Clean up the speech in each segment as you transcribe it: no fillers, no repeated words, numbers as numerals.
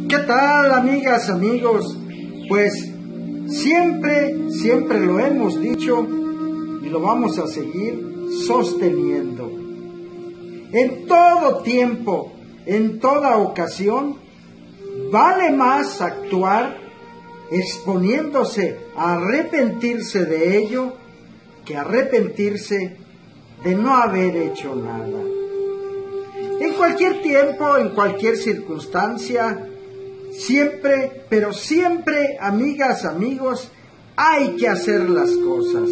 ¿Qué tal, amigas, amigos? Pues siempre lo hemos dicho y lo vamos a seguir sosteniendo. En todo tiempo, en toda ocasión, vale más actuar exponiéndose a arrepentirse de ello que arrepentirse de no haber hecho nada. En cualquier tiempo, en cualquier circunstancia, siempre, pero siempre, amigas, amigos, hay que hacer las cosas.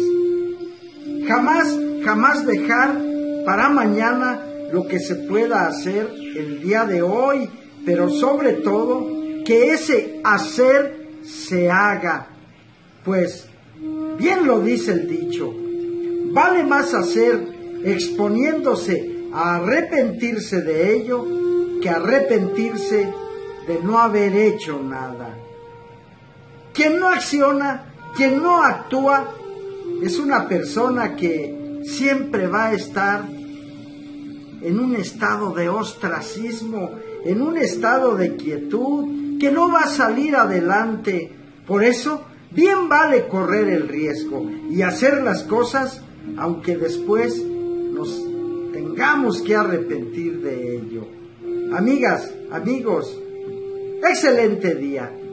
Jamás dejar para mañana lo que se pueda hacer el día de hoy, pero sobre todo que ese hacer se haga. Pues bien lo dice el dicho, vale más hacer exponiéndose a arrepentirse de ello que arrepentirse de no haber hecho nada. Quien no acciona, quien no actúa, es una persona que siempre va a estar en un estado de ostracismo, en un estado de quietud, que no va a salir adelante. Por eso, bien vale correr el riesgo y hacer las cosas, aunque después nos tengamos que arrepentir de ello. Amigas, amigos, excelente día.